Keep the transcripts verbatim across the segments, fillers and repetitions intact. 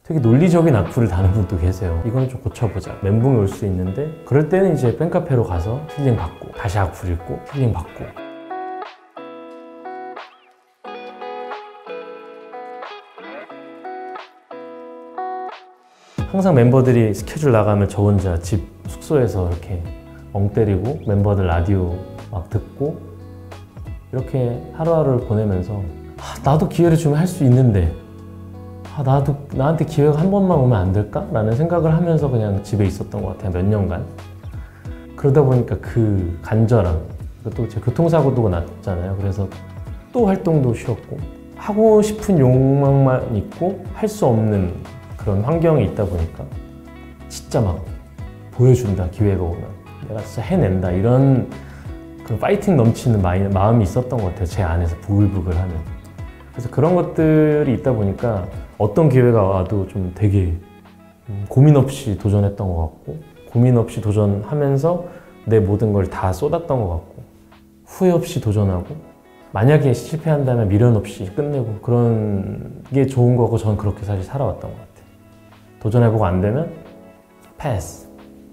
되게 논리적인 악플을 다는 분도 계세요. 이건 좀 고쳐보자. 멘붕이 올 수 있는데 그럴 때는 이제 팬카페로 가서 힐링 받고 다시 악플 읽고 힐링 받고. 항상 member들이 스케줄 나가면 저 혼자 집 숙소에서 이렇게 멍 때리고 멤버들 라디오 막 듣고 이렇게 하루하루를 보내면서 아, 나도 기회를 주면 할 수 있는데 아, 나도 나한테 기회가 한 번만 오면 안 될까? 라는 생각을 하면서 그냥 집에 있었던 것 같아요. 몇 년간. 그러다 보니까 그 간절함, 또 제 교통사고도 났잖아요. 그래서 또 활동도 쉬었고 하고 싶은 욕망만 있고 할 수 없는 그런 환경에 있다 보니까 진짜 막 보여준다, 기회가 오면 내가 진짜 해낸다, 이런 그 파이팅 넘치는 마음이 있었던 것 같아요. 제 안에서 부글부글 하는. 그래서 그런 것들이 있다 보니까 어떤 기회가 와도 좀 되게 고민 없이 도전했던 것 같고, 고민 없이 도전하면서 내 모든 걸 다 쏟았던 것 같고, 후회 없이 도전하고, 만약에 실패한다면 미련 없이 끝내고, 그런 게 좋은 거고, 저는 그렇게 사실 살아왔던 것 같아요. 도전해보고 안 되면 패스.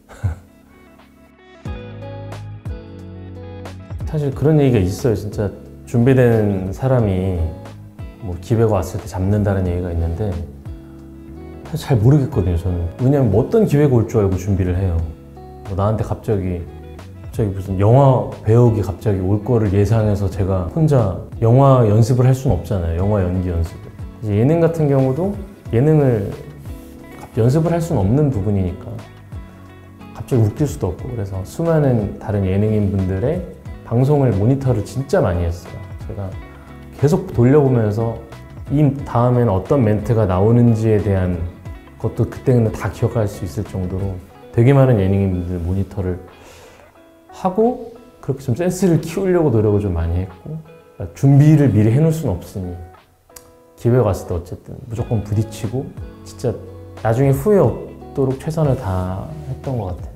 사실 그런 얘기가 있어요. 진짜 준비된 사람이 뭐 기회가 왔을 때 잡는다는 얘기가 있는데 사실 잘 모르겠거든요, 저는. 왜냐면 뭐 어떤 기회가 올 줄 알고 준비를 해요. 뭐 나한테 갑자기 갑자기 무슨 영화 배우기 갑자기 올 거를 예상해서 제가 혼자 영화 연습을 할 수는 없잖아요. 영화 연기 연습을. 이제 예능 같은 경우도 예능을 연습을 할 수는 없는 부분이니까 갑자기 웃길 수도 없고, 그래서 수많은 다른 예능인 분들의 방송을 모니터를 진짜 많이 했어요. 제가 계속 돌려보면서 이 다음에는 어떤 멘트가 나오는지에 대한 것도 그때는 다 기억할 수 있을 정도로 되게 많은 예능인분들 모니터를 하고 그렇게 좀 센스를 키우려고 노력을 좀 많이 했고, 그러니까 준비를 미리 해놓을 수는 없으니 기회가 왔을 때 어쨌든 무조건 부딪히고 진짜 나중에 후회 없도록 최선을 다했던 것 같아요.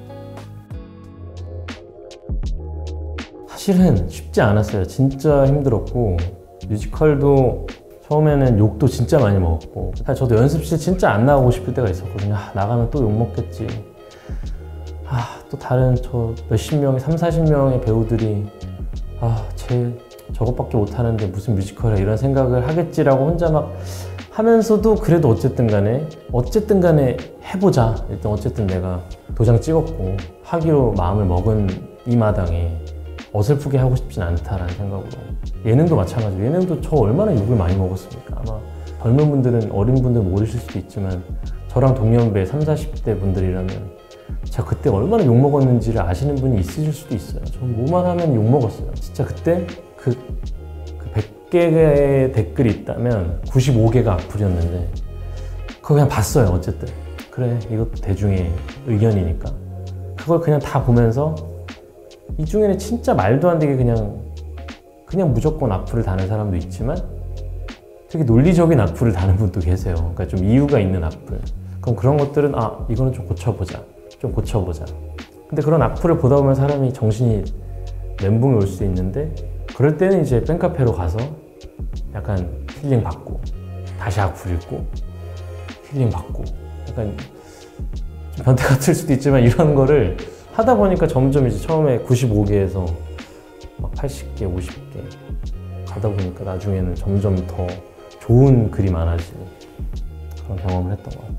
사실은 쉽지 않았어요. 진짜 힘들었고, 뮤지컬도 처음에는 욕도 진짜 많이 먹었고, 사실 저도 연습실 진짜 안 나가고 싶을 때가 있었거든요. 아, 나가면 또 욕 먹겠지. 아, 또 다른 저 몇십 명의, 삼사십 명의 배우들이 아, 쟤 저것밖에 못하는데 무슨 뮤지컬이야, 이런 생각을 하겠지라고 혼자 막 하면서도 그래도 어쨌든 간에 어쨌든 간에 해보자. 일단 어쨌든 내가 도장 찍었고 하기로 마음을 먹은 이 마당에 어설프게 하고 싶진 않다라는 생각으로. 예능도 마찬가지로, 예능도 저 얼마나 욕을 많이 먹었습니까? 아마 젊은 분들은, 어린 분들은 모르실 수도 있지만 저랑 동년배 삼사십 대 분들이라면 제가 그때 얼마나 욕 먹었는지를 아시는 분이 있으실 수도 있어요. 전 뭐만 하면 욕 먹었어요. 진짜 그때 그, 그 백 개의 댓글이 있다면 구십오 개가 악플이었는데 그거 그냥 봤어요. 어쨌든 그래, 이것도 대중의 의견이니까 그걸 그냥 다 보면서 이 중에는 진짜 말도 안 되게 그냥 그냥 무조건 악플을 다는 사람도 있지만 되게 논리적인 악플을 다는 분도 계세요. 그러니까 좀 이유가 있는 악플. 그럼 그런 것들은 아, 이거는 좀 고쳐보자, 좀 고쳐보자. 근데 그런 악플을 보다 보면 사람이 정신이 멘붕이 올 수 있는데 그럴 때는 이제 팬카페로 가서 약간 힐링 받고 다시 악플 읽고 힐링 받고, 약간 좀 변태 같을 수도 있지만 이런 거를 하다 보니까 점점 이제 처음에 구십오 개에서 막 팔십 개, 오십 개 가다 보니까 나중에는 점점 더 좋은 글이 많아지는 그런 경험을 했던 것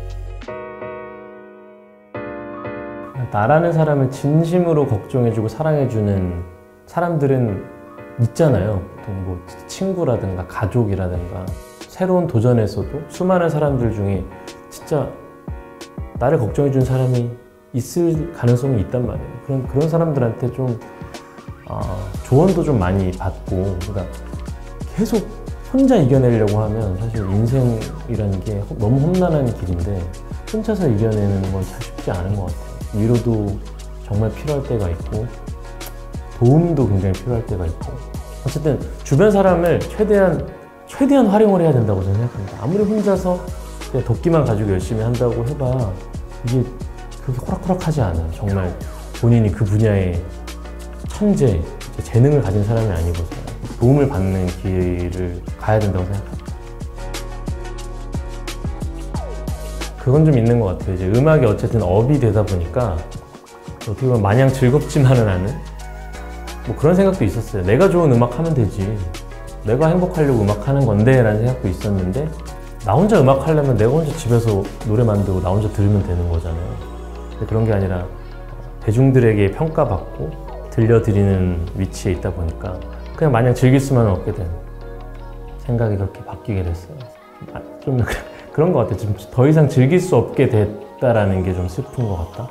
같아요. 나라는 사람을 진심으로 걱정해주고 사랑해주는 사람들은 있잖아요. 보통 뭐 친구라든가 가족이라든가 새로운 도전에서도 수많은 사람들 중에 진짜 나를 걱정해주는 사람이 있을 가능성이 있단 말이에요. 그런, 그런 사람들한테 좀 어, 조언도 좀 많이 받고, 그러니까 계속 혼자 이겨내려고 하면 사실 인생이라는 게 너무 험난한 길인데 혼자서 이겨내는 건 참 쉽지 않은 것 같아요. 위로도 정말 필요할 때가 있고 도움도 굉장히 필요할 때가 있고, 어쨌든 주변 사람을 최대한 최대한 활용을 해야 된다고 저는 생각합니다. 아무리 혼자서 그냥 도끼만 가지고 열심히 한다고 해봐 이게 그렇게 호락호락하지 않아요. 정말 본인이 그 분야의 천재, 재능을 가진 사람이 아니고서 도움을 받는 길을 가야 된다고 생각합니다. 그건 좀 있는 것 같아요. 이제 음악이 어쨌든 업이 되다 보니까 어떻게 보면 마냥 즐겁지만은 않은 뭐 그런 생각도 있었어요. 내가 좋은 음악 하면 되지, 내가 행복하려고 음악 하는 건데 라는 생각도 있었는데, 나 혼자 음악 하려면 내가 혼자 집에서 노래 만들고 나 혼자 들으면 되는 거잖아요. 근데 그런 게 아니라 대중들에게 평가받고 들려드리는 위치에 있다 보니까 그냥 마냥 즐길 수만 없게 된 생각이 그렇게 바뀌게 됐어요. 아, 좀 그런 것 같아요. 지금 더 이상 즐길 수 없게 됐다라는 게 좀 슬픈 것 같다.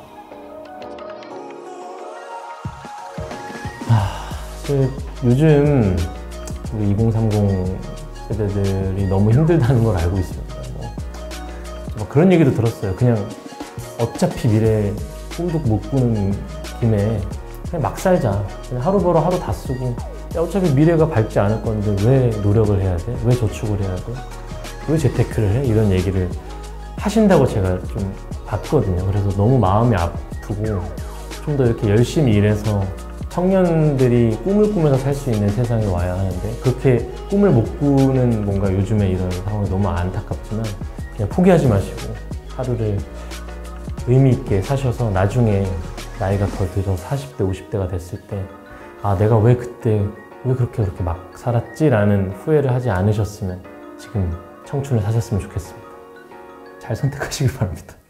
아, 사실 요즘 우리 이공삼공 세대들이 너무 힘들다는 걸 알고 있습니다. 뭐, 뭐 그런 얘기도 들었어요. 그냥 어차피 미래에 꿈도 못 꾸는 김에 그냥 막 살자. 그냥 하루 벌어 하루 다 쓰고, 야, 어차피 미래가 밝지 않을 건데 왜 노력을 해야 돼? 왜 저축을 해야 돼? 왜 재테크를 해? 이런 얘기를 하신다고 제가 좀 봤거든요. 그래서 너무 마음이 아프고 좀 더 이렇게 열심히 일해서 청년들이 꿈을 꾸면서 살 수 있는 세상에 와야 하는데, 그렇게 꿈을 못 꾸는 뭔가 요즘에 이런 상황이 너무 안타깝지만 그냥 포기하지 마시고 하루를 의미 있게 사셔서 나중에 나이가 더 들어서 사십 대, 오십 대가 됐을 때 아, 내가 왜 그때 왜 그렇게 그렇게 막 살았지? 라는 후회를 하지 않으셨으면 지금 청춘을 사셨으면 좋겠습니다. 잘 선택하시길 바랍니다.